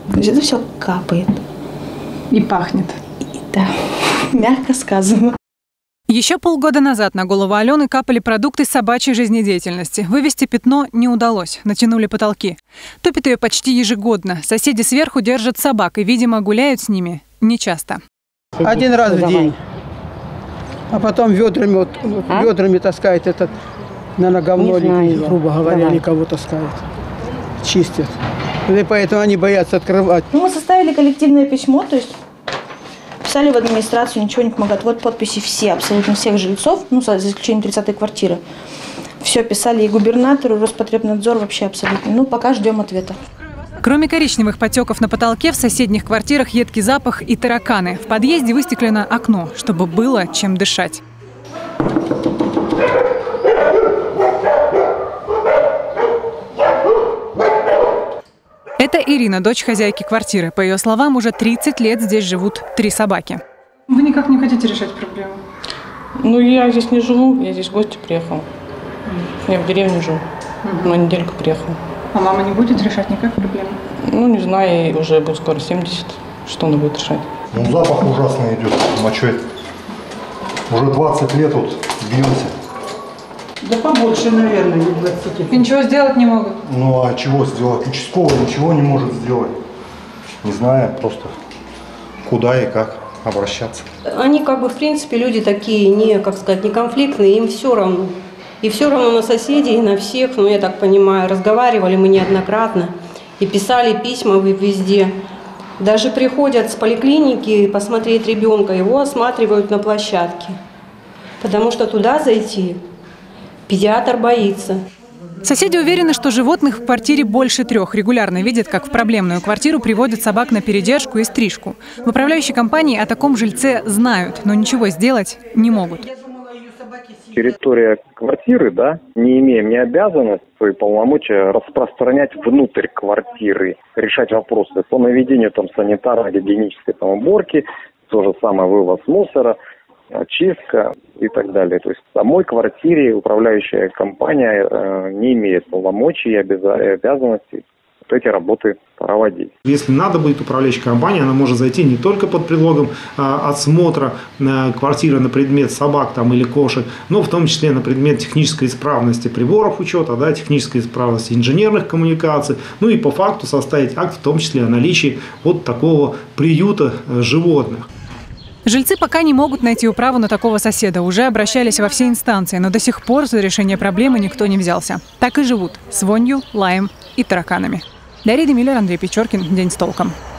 То есть это все капает. И пахнет. Да, мягко сказано. Еще полгода назад на голову Алены капали продукты собачьей жизнедеятельности. Вывести пятно не удалось, натянули потолки. Топит ее почти ежегодно. Соседи сверху держат собак и, видимо, гуляют с ними нечасто. Один раз в день. А потом ведрами таскает этот, наверное, говно, грубо говоря, или кого таскает. Чистят. И поэтому они боятся открывать. Мы составили коллективное письмо, то есть писали в администрацию, ничего не помогает. Вот подписи все, абсолютно всех жильцов, ну, за исключением 30-й квартиры. Все писали и губернатору, и Роспотребнадзор вообще абсолютно. Ну, пока ждем ответа. Кроме коричневых потеков на потолке, в соседних квартирах едкий запах и тараканы. В подъезде выстеклено окно, чтобы было чем дышать. Это Ирина, дочь хозяйки квартиры. По ее словам, уже 30 лет здесь живут 3 собаки. Вы никак не хотите решать проблему? Ну, я здесь не живу, я здесь в гости приехала. Я в деревне живу, на недельку приехала. А мама не будет решать никак проблему? Ну, не знаю, ей уже будет скоро 70. Что она будет решать? Ну, запах ужасный идет мочой. Уже 20 лет вот бьемся. Да побольше, наверное, не 20. И ничего сделать не могут? Ну, а чего сделать? Участковый ничего не может сделать. Не знаю, просто куда и как обращаться. Они как бы, в принципе, люди такие, не, как сказать, не конфликтные, им все равно. И все равно на соседей, и на всех, ну, я так понимаю, разговаривали мы неоднократно и писали письма везде. Даже приходят с поликлиники посмотреть ребенка, его осматривают на площадке. Потому что туда зайти педиатр боится. Соседи уверены, что животных в квартире больше 3. Регулярно видят, как в проблемную квартиру приводят собак на передержку и стрижку. В управляющей компании о таком жильце знают, но ничего сделать не могут. Территория квартиры, да, не имеем ни обязанности, свои полномочия распространять внутрь квартиры, решать вопросы по наведению там санитарно-гигиенической уборки, то же самое вывоз мусора, чистка и так далее. То есть в самой квартире управляющая компания не имеет полномочий и обязанностей эти работы проводить. Если надо будет управляющая компания, она может зайти не только под предлогом осмотра квартиры на предмет собак там, или кошек, но в том числе на предмет технической исправности приборов учета, да, технической исправности инженерных коммуникаций, ну и по факту составить акт, в том числе о наличии вот такого приюта животных. Жильцы пока не могут найти управу на такого соседа. Уже обращались во все инстанции, но до сих пор за решение проблемы никто не взялся. Так и живут с вонью, лаем и тараканами. Дарья Демиллер, Андрей Печоркин. День с толком.